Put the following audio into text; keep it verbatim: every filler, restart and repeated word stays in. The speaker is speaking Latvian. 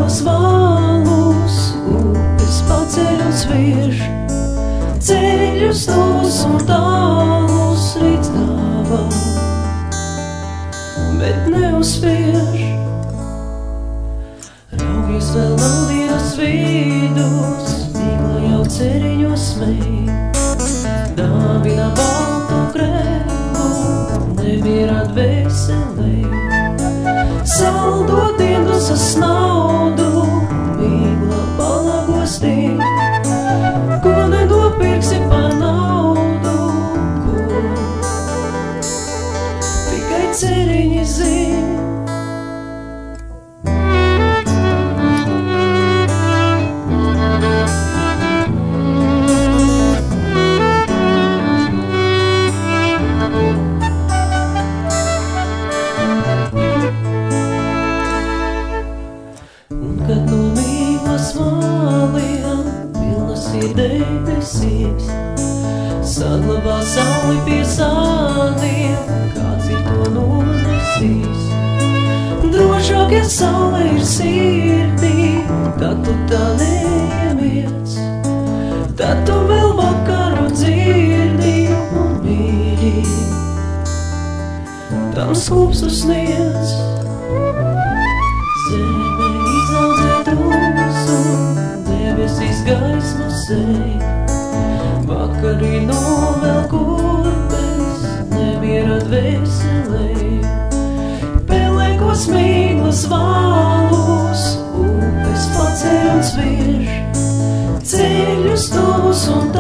mīklos valus, upes paceļ un sviež, ceļus tos un tālus līdz dāvā, bet neuzspiež. Raugies vēl nav dienas vidus, mīkla jau ceriņos smēj, dāvina baltu krēku, nemierā dvēselē. Saldo dienas naudu, mīkla palagostī, ko nenopirksi par naudu, ko tikai ceriņi zin. Kad no mīklas māliem pilnas ir debesīs, saglabā sauli pie sāniem, kāds ir to nonesīs. Drošāk, ja saule ir sirdī, tad tu tā neiemies, tad tu vēl vakaru dzirdi un mīļi, tam skūpstu sniedz. Zeme izaudzē drūsu, debesīs gaismu sej, vakarī novēl kurpes, nemiera dvēselē. Pelēkos mīklas valus, upes paceļ un sviež, ceļus tos un